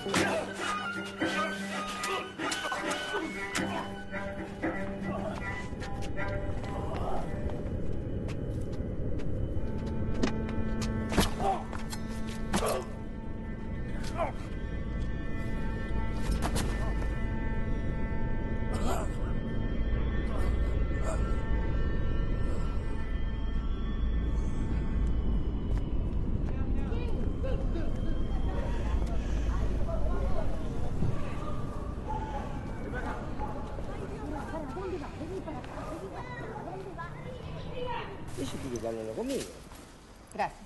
Eso tiene que hablarlo conmigo. Gracias.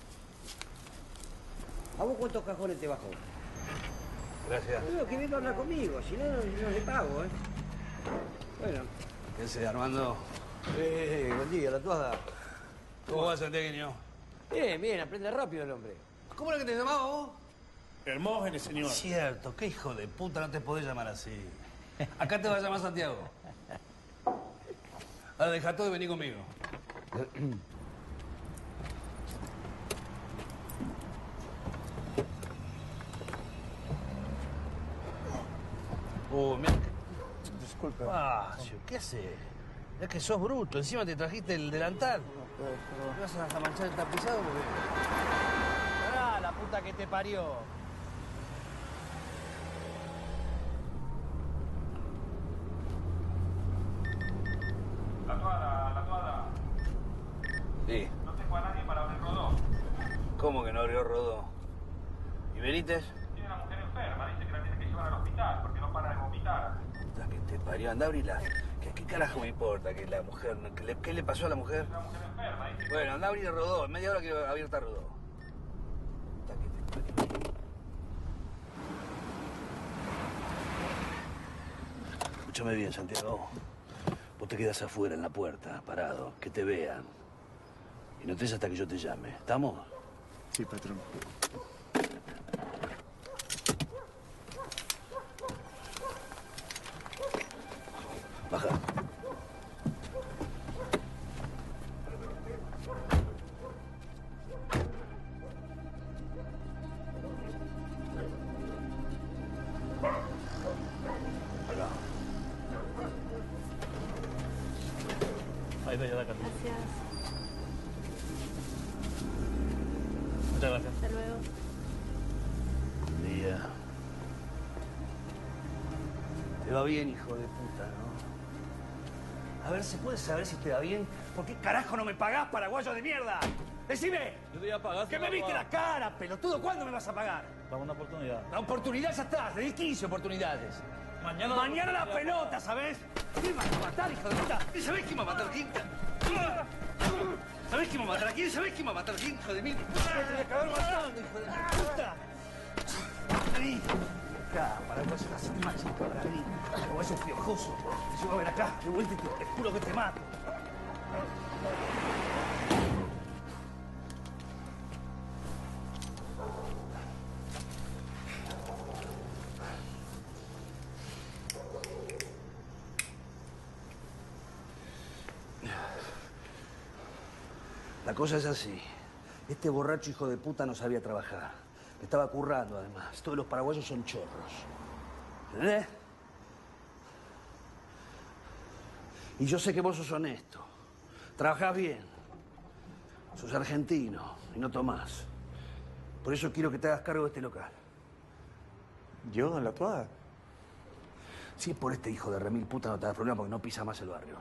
¿A vos cuántos cajones te bajó? Gracias. Bueno, que venga a hablar conmigo, si no, no le pago, ¿eh? Bueno. ¿Qué sé, Armando? Buen día, la tuada. ¿Cómo vas, santiagueño? Bien, bien, aprende rápido el hombre. ¿Cómo era que te llamaba vos? Hermógenes, señor. Cierto, qué hijo de puta, no te podés llamar así. Acá te vas a llamar Santiago. Ahora deja todo y vení conmigo. Mira. Disculpe. Pacio, ¿qué haces? Es que sos bruto. Encima te trajiste el delantal. ¿Me vas a manchar el tapizado? Porque... ¡Ah, la puta que te parió! La tuada. Sí. No tengo a nadie para abrir Rodó. ¿Cómo que no abrió Rodó? ¿Y Benítez? Tiene una mujer enferma, dice que la tiene que llevar al hospital porque no para de vomitar. Puta que te parió. Andá a abrirla. ¿Qué carajo me importa que la mujer... ¿Qué le pasó a la mujer? Una mujer enferma, dice que... Bueno, andá a abrir Rodó. En media hora quiero abierta Rodó. Puta que te parió. Escúchame bien, Santiago. Vos te quedás afuera, en la puerta, parado, que te vean. Y no te des hasta que yo te llame. ¿Estamos? Sí, patrón. Baja. Acá. Ahí está ya la carta. Gracias. Muchas gracias. Hasta luego. Buen día. Te va bien, hijo de puta, ¿no? A ver, ¿se puede saber si te va bien? ¿Por qué carajo no me pagás, paraguayo de mierda? ¡Decime! Yo te voy a pagar. ¿Que me viste la cara, pelotudo? ¿Cuándo me vas a pagar? Dame una oportunidad. La oportunidad ya está, te di 15 oportunidades. Mañana... Mañana la pelota, ¿sabes? ¿Quién vas a matar, hijo de puta? ¿Sabés quién va a matar a quién? ¿Sabés quién va a matar a quién? ¿Sabés quién va a matar a quién, hijo de mil? Te voy a acabar matando, hijo de mil puta. Vení. Acá, para que vas a hacer más chico, para venir. Como es un piojoso. Yo voy a ver acá, de vuelta y te juro que te mato. La cosa es así. Este borracho hijo de puta no sabía trabajar. Me estaba currando, además. Todos los paraguayos son chorros. ¿Entendés? Y yo sé que vos sos honesto. Trabajás bien. Sos argentino y no tomás. Por eso quiero que te hagas cargo de este local. ¿Yo, en la tuada? Si es por este hijo de remil puta no te da problema porque no pisa más el barrio.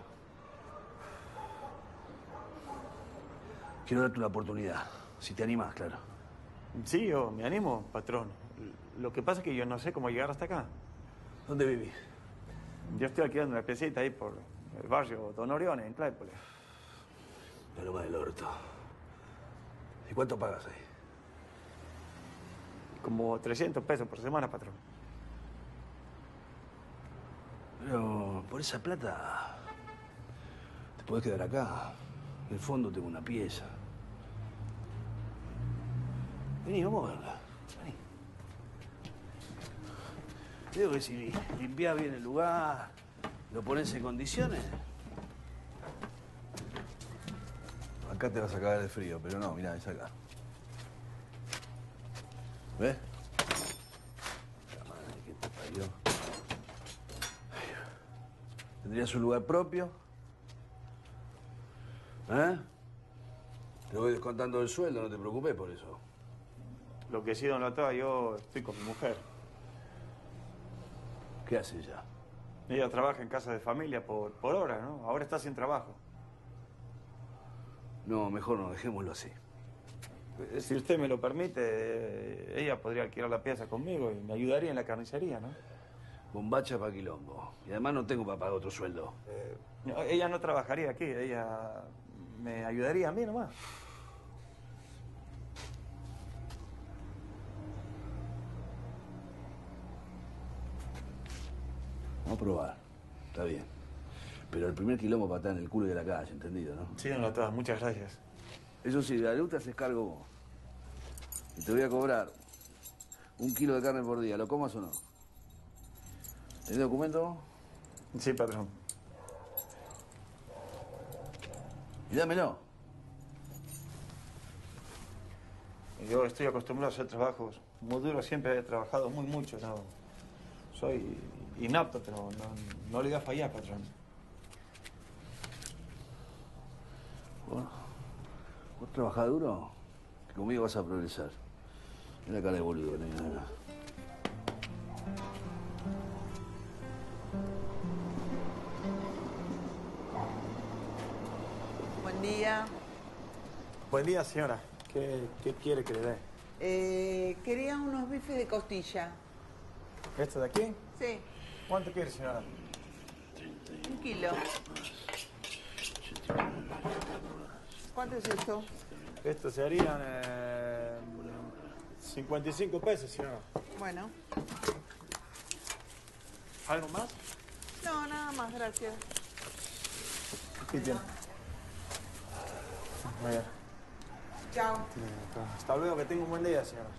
Quiero darte una oportunidad. Si te animás, claro. Sí, yo me animo, patrón. Lo que pasa es que yo no sé cómo llegar hasta acá. ¿Dónde vivís? Yo estoy alquilando una piecita ahí por el barrio Don Orione, en Claypole. La loma del orto. ¿Y cuánto pagas ahí? Como 300 pesos por semana, patrón. Pero por esa plata te podés quedar acá. En el fondo tengo una pieza. Vení, vamos a verla. Vení. Te digo que si limpiás bien el lugar, lo pones en condiciones. Acá te vas a cagar de frío, pero no, mirá, es acá. ¿Ves? ¿Tendrías un lugar propio? ¿Eh? Te voy descontando el sueldo, no te preocupes por eso. Lo que sí, don Latoa, yo estoy con mi mujer. ¿Qué hace ella? Ella trabaja en casa de familia por hora, ¿no? Ahora está sin trabajo. No, mejor no, dejémoslo así. Si usted me lo permite, ella podría alquilar la pieza conmigo y me ayudaría en la carnicería, ¿no? Bombacha pa' quilombo. Y además no tengo para pagar otro sueldo. No, ella no trabajaría aquí, ella me ayudaría a mí nomás. Vamos a probar. Está bien. Pero el primer quilombo para estar en el culo de la calle, ¿entendido, no? Sí, don Latoa, muchas gracias. Eso sí, de la luz te haces cargo vos. Y te voy a cobrar 1 kilo de carne por día. ¿Lo comas o no? ¿Tenés documento? Sí, patrón. Y dámelo. Yo estoy acostumbrado a hacer trabajos muy duros, siempre he trabajado mucho, ¿no? Soy inapto, pero no le voy a fallar, patrón. ¿Vos trabajás duro? Que conmigo vas a progresar. Mira la cara de boludo, nena. Buen día. Buen día, señora. ¿Qué quiere que le dé? Quería unos bifes de costilla. ¿Esto de aquí? Sí, ¿Cuánto quiere, señora? 1 kilo. ¿Cuánto es esto? Esto serían 55 pesos, señora. Bueno. ¿Algo más? No, nada más, gracias. Aquí tiene. Vaya. Chao. Hasta luego, que tenga un buen día, señora.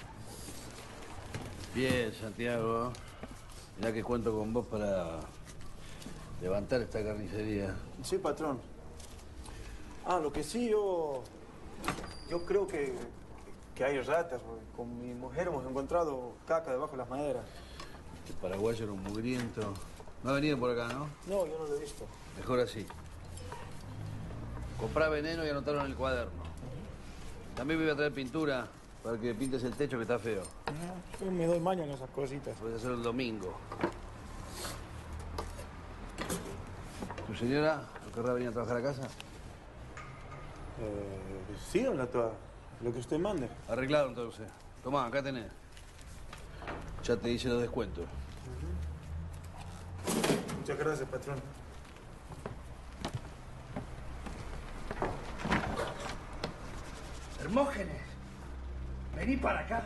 Bien, Santiago. Mirá que cuento con vos para levantar esta carnicería. Sí, patrón. Lo que sí, yo creo que hay ratas, porque con mi mujer hemos encontrado caca debajo de las maderas. Este paraguayo era un mugriento. No ha venido por acá, ¿no? No, yo no lo he visto. Mejor así. Comprá veneno y anotarlo en el cuaderno. También voy a traer pintura para que pintes el techo que está feo. Yo me doy maña en esas cositas. Puedes hacerlo el domingo. ¿Tu señora no querrá venir a trabajar a casa? Sí, don Latoa. Lo que usted mande. Arreglado entonces. Tomá, acá tenés. Ya te hice los descuentos. Muchas gracias, patrón. Hermógenes, vení para acá.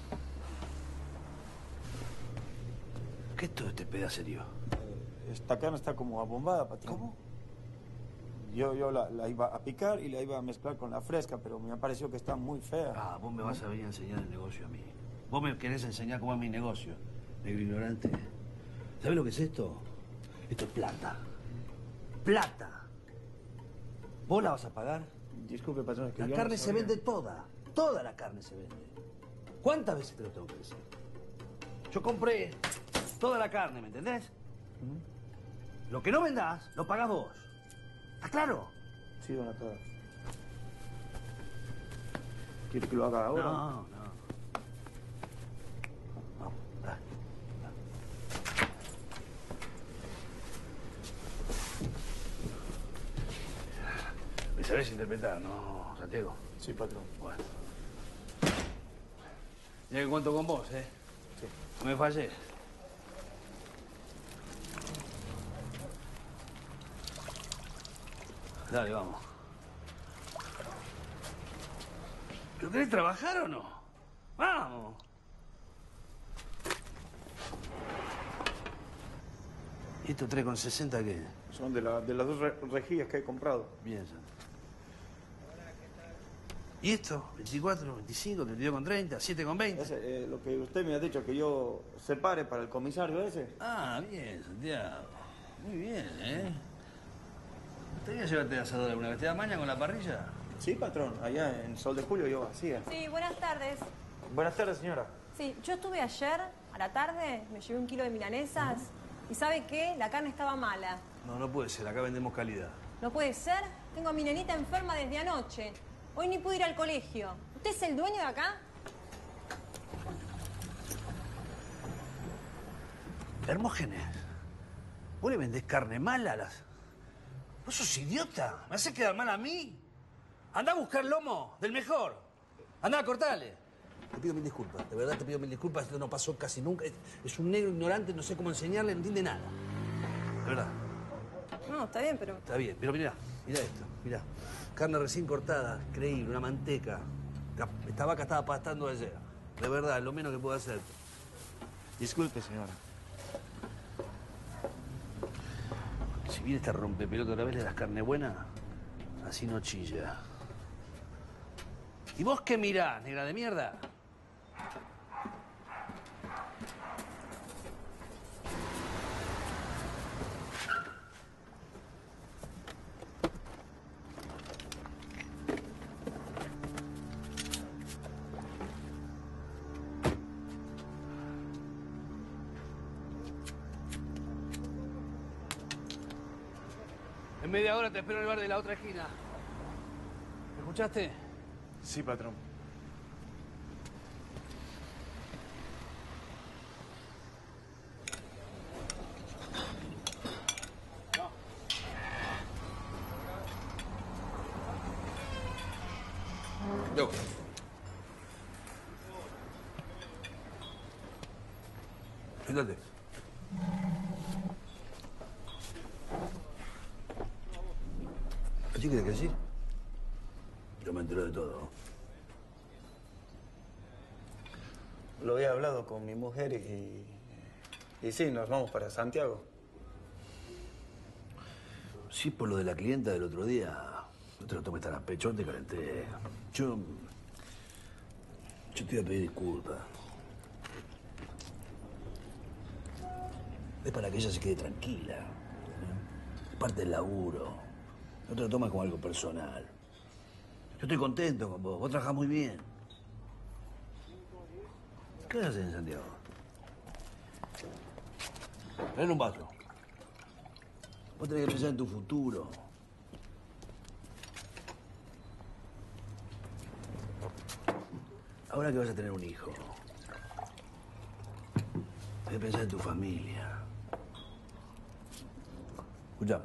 ¿Qué es todo este pedacerío? Esta carne está como abombada, patrón. ¿Cómo? Yo la iba a picar y la iba a mezclar con la fresca, pero me ha parecido que está muy fea. Ah, vos me vas a venir a enseñar el negocio a mí. Vos me querés enseñar cómo es mi negocio. Negro ignorante. ¿Sabés lo que es esto? Esto es plata. ¡Plata! ¿Vos la vas a pagar? Disculpe, patrón, es que La yo carne no se sabía. vende toda. Toda la carne se vende. ¿Cuántas veces te lo tengo que decir? Yo compré toda la carne, ¿me entendés? Lo que no vendás, lo pagás vos. ¿Está claro? Sí, don Latoa. ¿Quiere que lo haga ahora? No. Vamos, dale. Me sabés interpretar, ¿no, Santiago? Sí, patrón. Bueno. Ya que cuento con vos, ¿eh? Sí. No me fallé. Dale, vamos. ¿Pero querés trabajar o no? ¡Vamos! ¿Y esto 3,60 qué? Son de las dos rejillas que he comprado. Bien, Santi. ¿Y esto? 24, 25, 32,30, 7,20. Ese, lo que usted me ha dicho, que yo separe para el comisario ese. Ah, bien, Santiago. Muy bien, ¿eh? ¿Te voy a llevarte a asador alguna vez? ¿Te da maña con la parrilla? Sí, patrón. Allá en Sol de Julio yo hacía. Sí, buenas tardes. Buenas tardes, señora. Sí, yo estuve ayer a la tarde, me llevé 1 kilo de milanesas y ¿sabe qué? La carne estaba mala. No, no puede ser. Acá vendemos calidad. No puede ser. Tengo a mi nenita enferma desde anoche. Hoy ni pude ir al colegio. ¿Usted es el dueño de acá? Hermógenes, ¿vos le vendés carne mala a las...? ¿Vos sos idiota? ¿Me haces quedar mal a mí? Andá a buscar lomo del mejor. Andá a cortarle. Te pido mil disculpas, de verdad te pido mil disculpas. Esto no pasó casi nunca. Es un negro ignorante, no sé cómo enseñarle, no entiende nada. De verdad. No, está bien, pero... Está bien, pero mirá esto, mirá. Carne recién cortada, increíble, una manteca. Esta vaca estaba pastando ayer. De verdad, es lo menos que puedo hacer. Disculpe, señora. Si viene esta rompepelota otra vez, le das carne buena, así no chilla. ¿Y vos qué mirás, negra de mierda? En media hora te espero en el bar de la otra esquina. ¿Me escuchaste? Sí, patrón. Yo. Siéntate. ¿Qué quieres decir? Yo me entero de todo. Lo había hablado con mi mujer y sí, nos vamos para Santiago. Sí, por lo de la clienta del otro día. No te lo tomes tan a pecho, te calenté. Yo te iba a pedir disculpas. Es para que ella se quede tranquila. Es parte del laburo. No te lo tomas como algo personal. Yo estoy contento con vos. Vos trabajás muy bien. ¿Qué haces en Santiago? Traen un vaso. Vos tenés que pensar en tu futuro. Ahora que vas a tener un hijo, tenés que pensar en tu familia. Escuchá.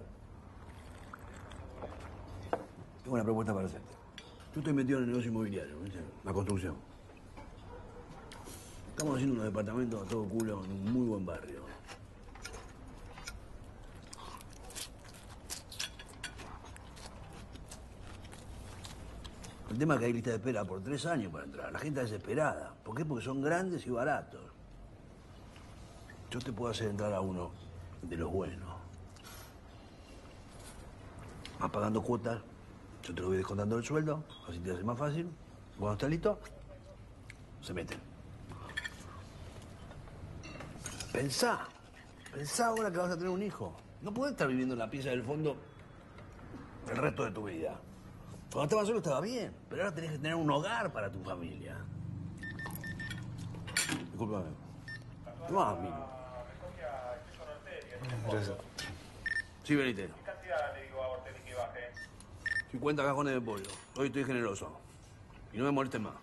Tengo una propuesta para hacerte. Yo estoy metido en el negocio inmobiliario, ¿viste? La construcción. Estamos haciendo unos departamentos a todo culo en un muy buen barrio. El tema es que hay lista de espera por 3 años para entrar. La gente está desesperada. ¿Por qué? Porque son grandes y baratos. Yo te puedo hacer entrar a uno de los buenos. Vas pagando cuotas. Yo te lo voy descontando del sueldo, así te hace más fácil. Cuando está listo, se meten. Pensá ahora que vas a tener un hijo. No puedes estar viviendo en la pieza del fondo el resto de tu vida. Cuando estabas solo estaba bien, pero ahora tenés que tener un hogar para tu familia. Discúlpame. No, amigo. Gracias. Sí, venite. ¿Qué cantidad le digo a Ortelli que baje? 50 cajones de pollo. Hoy estoy generoso. Y no me molestes más.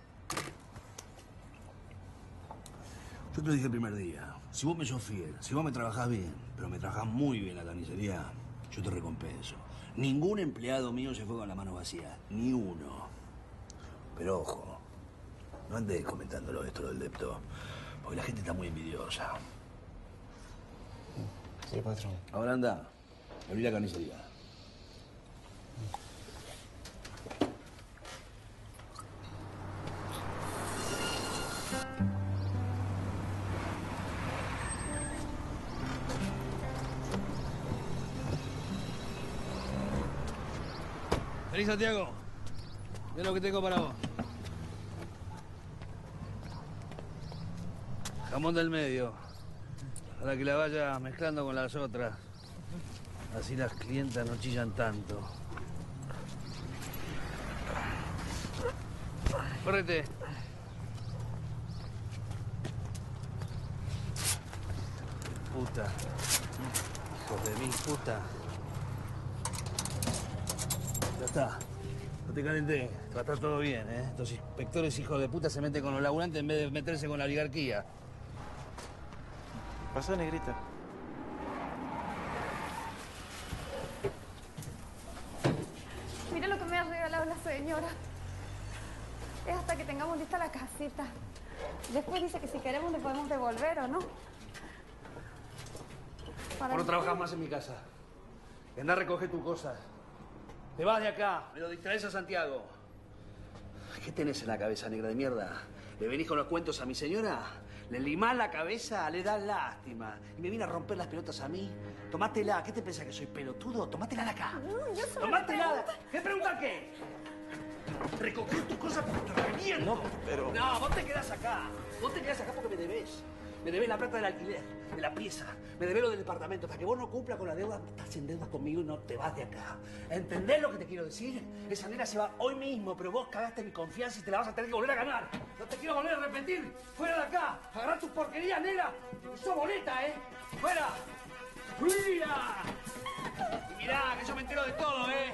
Yo te lo dije el primer día. Si vos me sos fiel, si vos me trabajás bien, pero me trabajás muy bien la carnicería, yo te recompenso. Ningún empleado mío se fue con la mano vacía. Ni uno. Pero ojo, no andes comentándolo esto del depto, porque la gente está muy envidiosa. Sí, patrón. Ahora anda, abrí la carnicería. Vení, Santiago. Mira lo que tengo para vos. Jamón del medio. Para que la vaya mezclando con las otras. Así las clientas no chillan tanto. Correte. Puta. Hijos de mil puta. Ya está. No te calenté. Va a estar todo bien, ¿eh? Estos inspectores hijos de puta se meten con los laburantes en vez de meterse con la oligarquía. Pasa, negrita. Mira lo que me ha regalado la señora. Es hasta que tengamos lista la casita. Después dice que si queremos le podemos devolver o no. Por no trabajar más en mi casa. Anda a recoger tus cosas. Te vas de acá, me lo distraes a Santiago. ¿Qué tenés en la cabeza, negra de mierda? ¿Le venís con los cuentos a mi señora? ¿Le limás la cabeza? Le das lástima. ¿Y me viene a romper las pelotas a mí? Tomátela. ¿Qué te pensás que soy pelotudo? Tomátela de acá. No, yo solo Tomátela. ¿Qué pregunta qué? Recoger tus cosas porque te reviento. No, pero... No, vos te quedás acá. Vos te quedás acá porque me debés. Me debés la plata del alquiler, de la pieza. Me debés lo del departamento. Hasta que vos no cumplas con la deuda, estás en deuda conmigo y no te vas de acá. ¿Entendés lo que te quiero decir? Esa nena se va hoy mismo, pero vos cagaste mi confianza y te la vas a tener que volver a ganar. No te quiero volver a repetir. ¡Fuera de acá! ¡Agarrá tus porquerías, nena! ¡Sos boleta, eh! ¡Fuera! ¡Fuera! Y mirá, que yo me entero de todo, eh.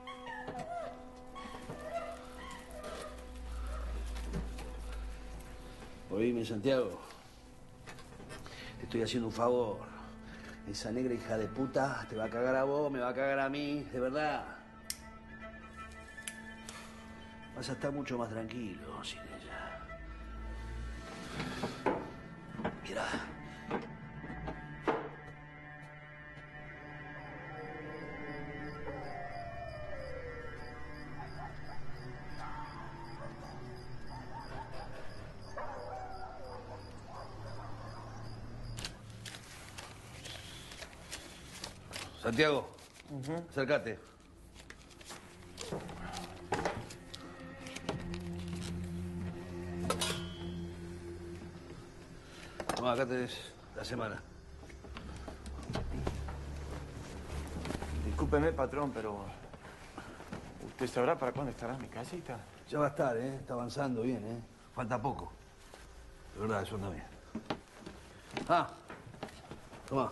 Oíme, Santiago. Te estoy haciendo un favor. Esa negra hija de puta te va a cagar a vos, me va a cagar a mí, de verdad. Vas a estar mucho más tranquilo sin ella. Mirá. Santiago, acércate. Toma, acá tenés la semana. Discúlpeme, patrón, pero... ¿Usted sabrá para cuándo estará mi casita? Ya va a estar, ¿eh? Está avanzando bien, ¿eh? Falta poco. De verdad, eso anda bien. Ah, toma.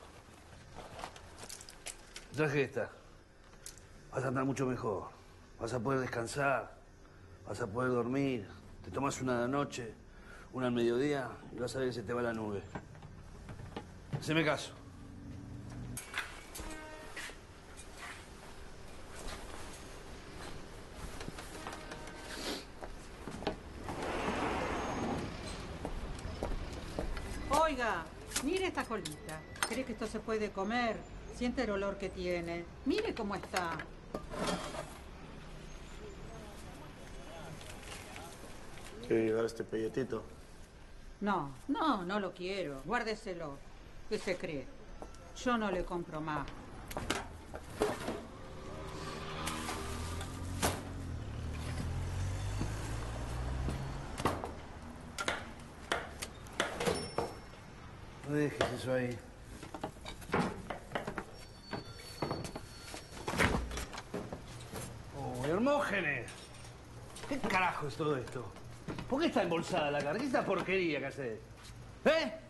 Traje esta. Vas a andar mucho mejor. Vas a poder descansar. Vas a poder dormir. Te tomas una de noche, una al mediodía y vas a ver que se te va la nube. Haceme caso. Oiga, mire esta colita. ¿Cree que esto se puede comer? Siente el olor que tiene. Mire cómo está. ¿Quiere llevar este pelletito? No, no lo quiero. Guárdeselo. ¿Qué se cree? Yo no le compro más. No dejes eso ahí. ¡Oh, Hermógenes! ¿Qué carajo es todo esto? ¿Por qué está embolsada la carne? ¿Qué es esta porquería que haces? ¿Eh?